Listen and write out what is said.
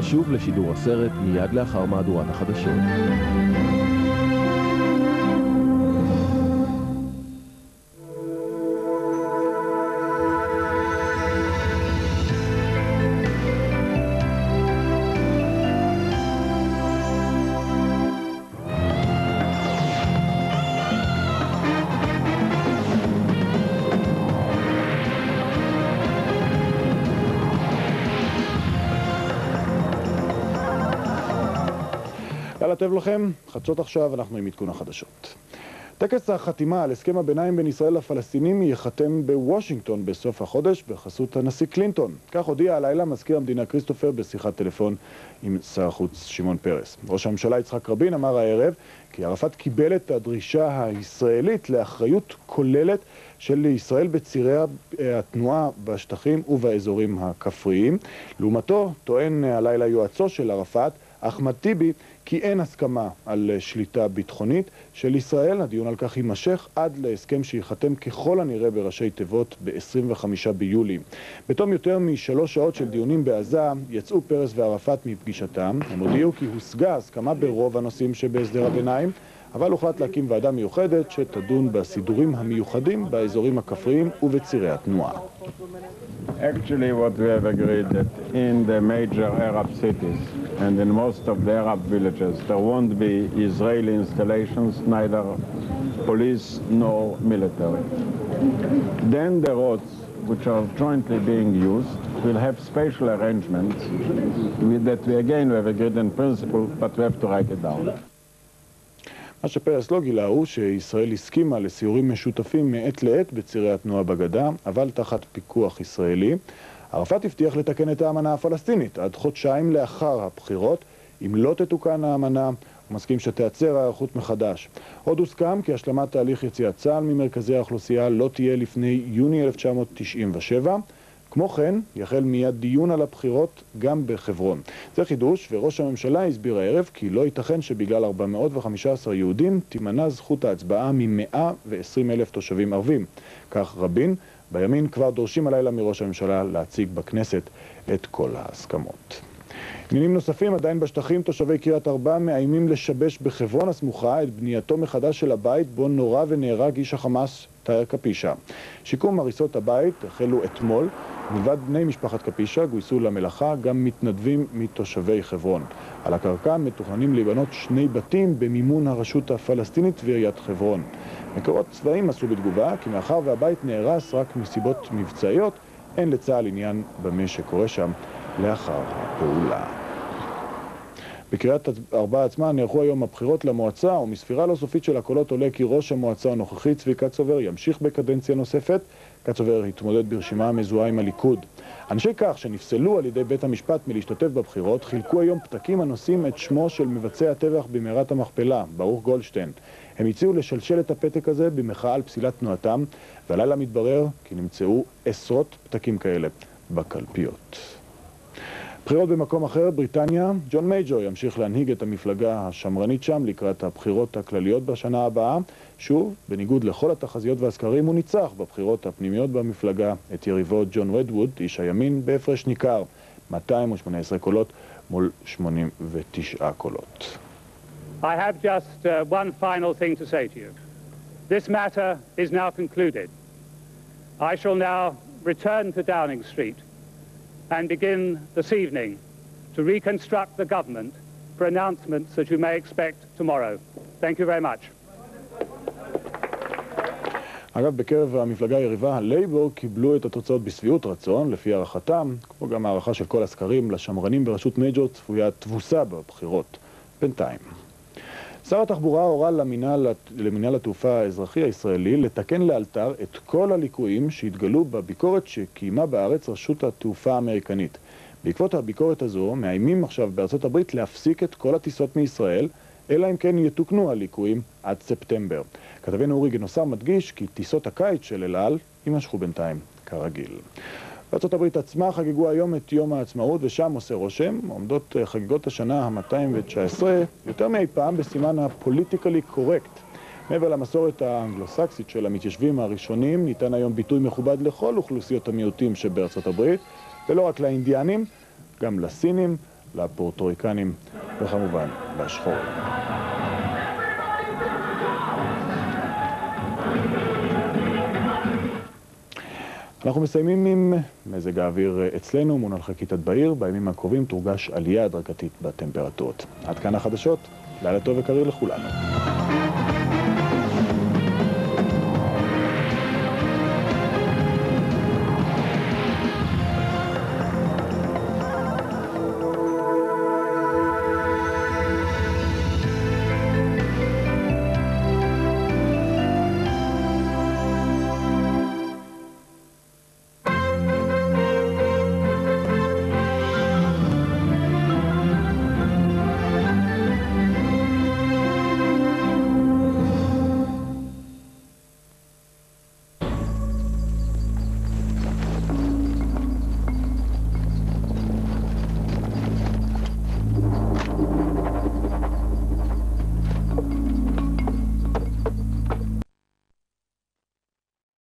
נשוב לשידור הסרט מיד לאחר מהדורת החדשות. לילה טוב לכם, חדשות עכשיו, אנחנו עם עדכון החדשות. טקס החתימה על הסכם הביניים בין ישראל לפלסטינים ייחתם בוושינגטון בסוף החודש בחסות הנשיא קלינטון. כך הודיע הלילה מזכיר המדינה כריסטופר בשיחת טלפון עם שר החוץ שמעון פרס. ראש הממשלה יצחק רבין אמר הערב כי ערפאת קיבל את הדרישה הישראלית לאחריות כוללת של ישראל בצירי התנועה בשטחים ובאזורים הכפריים. לעומתו טוען הלילה יועצו של ערפאת אחמד טיבי כי אין הסכמה על שליטה ביטחונית של ישראל. הדיון על כך יימשך עד להסכם שיחתם ככל הנראה בראשי תיבות ב-25 ביולי. בתום יותר מ3 שעות של דיונים בעזה יצאו פרס וערפאת מפגישתם. הם הודיעו כי הושגה הסכמה ברוב הנושאים שבהסדר הביניים, אבל הוחלט להקים ועדה מיוחדת שתדון בסידורים המיוחדים באזורים הכפריים ובצירי התנועה. Actually, what we have agreed that in the major Arab cities and in most of the Arab villages there won't be Israeli installations, neither police nor military. Then the roads which are jointly being used will have special arrangements that we again have agreed in principle, but we have to write it down. מה שפרס לא גילה הוא שישראל הסכימה לסיורים משותפים מעת לעת בצירי התנועה בגדה, אבל תחת פיקוח ישראלי. ערפאת הבטיח לתקן את האמנה הפלסטינית עד חודשיים לאחר הבחירות. אם לא תתוקן האמנה, הוא מסכים שתעצר הערכות מחדש. עוד הוסכם כי השלמת תהליך יציאת צה"ל ממרכזי האוכלוסייה לא תהיה לפני יוני 1997. כמו כן, יחל מיד דיון על הבחירות גם בחברון. זה חידוש, וראש הממשלה הסביר הערב כי לא ייתכן שבגלל 415 יהודים תימנע זכות ההצבעה מ-120,000 תושבים ערבים. כך רבין, בימין כבר דורשים הלילה מראש הממשלה להציג בכנסת את כל ההסכמות. עניינים נוספים, עדיין בשטחים תושבי קריית ארבע מאיימים לשבש בחברון הסמוכה את בנייתו מחדש של הבית בו נורה ונהרג איש החמאס תאיר קפישה. שיקום הריסות הבית החלו אתמול. מלבד בני משפחת קפישה גויסו למלאכה גם מתנדבים מתושבי חברון. על הקרקע מתוכננים להיבנות 2 בתים במימון הרשות הפלסטינית ועיריית חברון. מקורות צבאיים עשו בתגובה כי מאחר והבית נהרס רק מסיבות מבצעיות, אין לצה"ל עניין במה שקורה שם לאחר הפעולה. בקריית ארבע עצמה נערכו היום הבחירות למועצה, ומספירה לא סופית של הקולות עולה כי ראש המועצה הנוכחי צבי קצובר ימשיך בקדנציה נוספת. קצובר התמודד ברשימה המזוהה עם הליכוד. אנשי כך שנפסלו על ידי בית המשפט מלהשתתף בבחירות חילקו היום פתקים הנושאים את שמו של מבצע הטבח במערת המכפלה, ברוך גולדשטיין. הם הציעו לשלשל את הפתק הזה במחאה על פסילת תנועתם, והלילה מתברר כי נמצאו עשרות פתקים כאלה בקלפיות. בחירות במקום אחר, בריטניה, ג'ון מייג'ור ימשיך להנהיג את המפלגה השמרנית שם לקראת הבחירות הכלליות בשנה הבאה. שוב, בניגוד לכל התחזיות והסקרים, הוא ניצח בבחירות הפנימיות במפלגה את יריבו ג'ון רדווד, איש הימין, בהפרש ניכר, 218 קולות מול 89 קולות. I have just one final thing to say to you. This matter is now concluded. I shall now return to Downing Street and begin this evening to reconstruct the government for announcements that you may expect tomorrow. Thank you very much. אגב, בקרב המפלגה היריבה, הלייבור קיבלו את התוצאות בשביעות רצון, לפי הערכתם, כמו גם הערכה של כל הסקרים, לשמרנים בראשות מייג'ור צפויה תבוסה בבחירות. בינתיים. שר התחבורה הורה למינהל התעופה האזרחי הישראלי לתקן לאלתר את כל הליקויים שהתגלו בביקורת שקיימה בארץ רשות התעופה האמריקנית. בעקבות הביקורת הזו, מאיימים עכשיו בארצות הברית להפסיק את כל הטיסות מישראל, אלא אם כן יתוקנו הליקויים עד ספטמבר. כתבנו אורי גנוסר מדגיש כי טיסות הקיץ של אל על יימשכו בינתיים כרגיל. בארצות הברית עצמה חגגו היום את יום העצמאות, ושם עושה רושם, עומדות חגיגות השנה ה-219 יותר מאי פעם בסימן הפוליטיקלי קורקט. מעבר למסורת האנגלוסקסית של המתיישבים הראשונים, ניתן היום ביטוי מכובד לכל אוכלוסיות המיעוטים שבארצות הברית, ולא רק לאינדיאנים, גם לסינים, לפורטוריקנים וכמובן לשחורים. אנחנו מסיימים עם מזג האוויר אצלנו, מול חקיתת בעיר. בימים הקרובים תורגש עלייה הדרגתית בטמפרטורות. עד כאן החדשות, לילה טוב וקריר לכולנו.